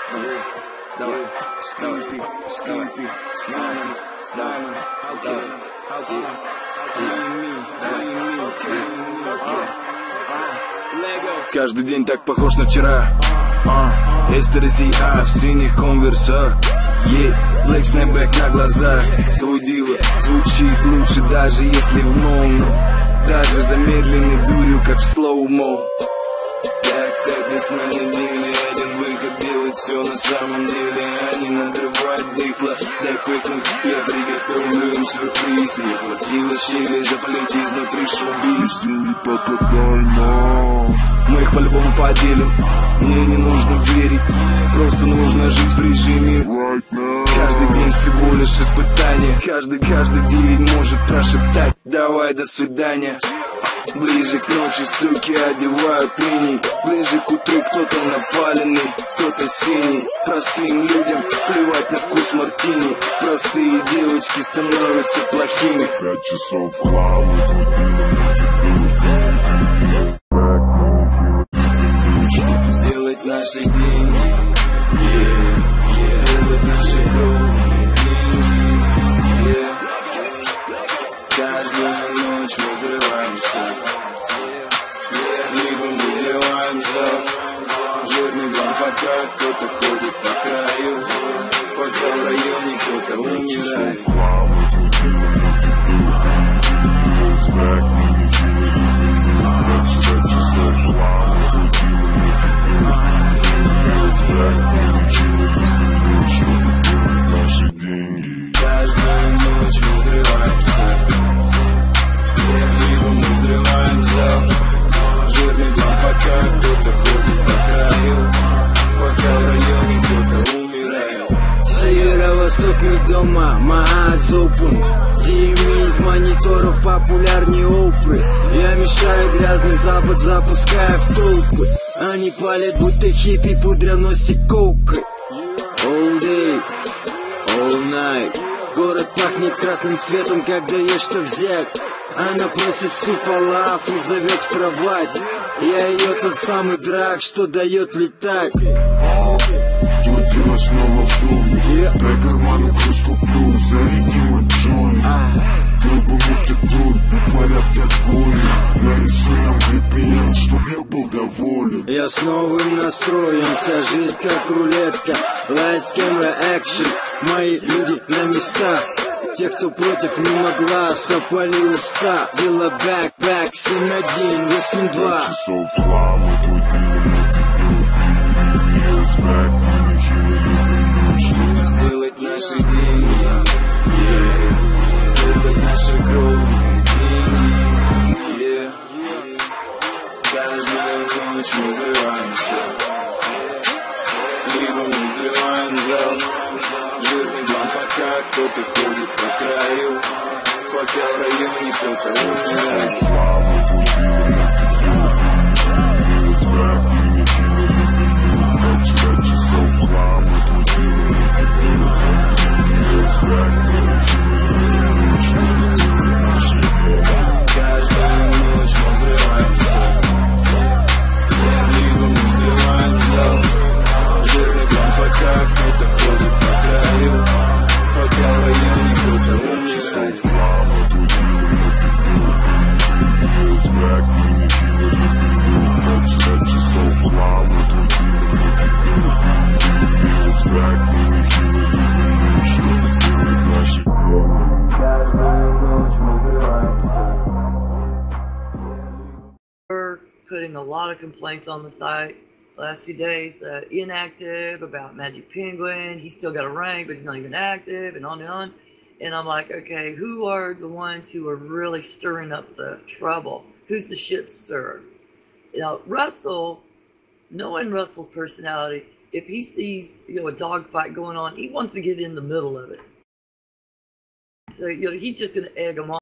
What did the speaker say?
Давай, Stumpy, с нами, каждый день так похож на вчера. STRC в синих конверсах. Black snapback на глазах. Твой дилер звучит лучше, даже если в моно. Даже замедленный дурью, как в слоумо. Так, весна недели, один выход, делать все на самом деле, а не надрывать дыхло. Дай пыхнуть, я приготовлю им сюрприз. Не хватило щели запалить изнутри шоу-биз. Не попадай на... Мы их по-любому поделим. Мне не нужно верить, просто нужно жить в режиме Right now. Каждый день всего лишь испытание. Каждый день может прошептать: давай, до свидания. Ближе к ночи суки одевают мини. Ближе к утру кто-то напаленный, кто-то синий. Простым людям плевать на вкус мартини. Простые девочки становятся плохими. 5 часов хлама, делать наши деньги, делать наши кровные деньги, каждую ночь мы взрываемся, либо мы взрываемся. Жирный дом пока кто-то ходит по краю, пока в районе кто-то умирает. Каждую ночь мы взрываемся, либо мы взрываемся. Жирный дом пока кто-то ходит по краю, пока в районе кто-то умирает. Северо-восток мы дома, Маазопун. Дими из мониторов популярнее Опры. Я мешаю грязный запад, запуская в толпы. Они палят, будто хиппи, пудря носик коукой. All day, all night. Город пахнет красным цветом, когда есть что взять. Она просит суп лав и зовет в кровать. Я ее тот самый драк, что дает летать. Дело снова в доме. Дай карману крыс куплю, заряди мой джон. Трубу мутит тут, порядке отгони. Нарисуем VPN, чтоб я был доволен. Я с новым настроем, вся жизнь как рулетка. Lights, camera, action, мои люди на местах. Те, кто против, мимо глаз, сопали уста. Дела back, 7-1, 8-2. 5 часов хлама, твой делать наши деньги, делать наши кровные деньги, каждую ночь мы взрываемся, либо мы взрываемся. Жирный дом пока кто-то ходит по краю, пока в районе кто-то умирает. Каждую ночь мы взрываемся, либо мы взрываемся. Жирный дом пока кто-то ходит по краю, пока в районе кто-то умирает. We're putting a lot of complaints on the site the last few days. Inactive about Magic Penguin. He's still got a rank, but he's not even active, and on and on. And I'm like, okay, who are the ones who are really stirring up the trouble? Who's the shit stirrer? You know, Russell, knowing Russell's personality, if he sees, a dogfight going on, he wants to get in the middle of it. So, he's just going to egg them on.